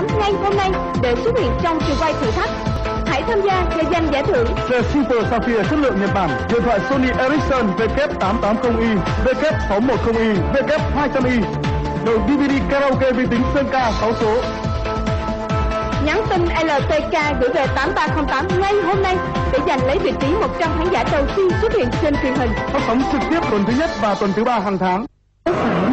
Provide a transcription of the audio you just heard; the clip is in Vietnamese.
8 ngay hôm nay để xuất hiện trong trường quay thử thách. Hãy tham gia và giành giải thưởng The Super Sapphire chất lượng Nhật Bản, điện thoại Sony Ericsson W880i, W610i, W200i, đầu DVD karaoke vi tính Sơn Ca 6 số. Nhắn tin LTK gửi về 8308 ngay hôm nay để giành lấy vị trí 100 khán giả đầu tiên xuất hiện trên truyền hình. Phát sóng trực tiếp tuần thứ nhất và tuần thứ ba hàng tháng.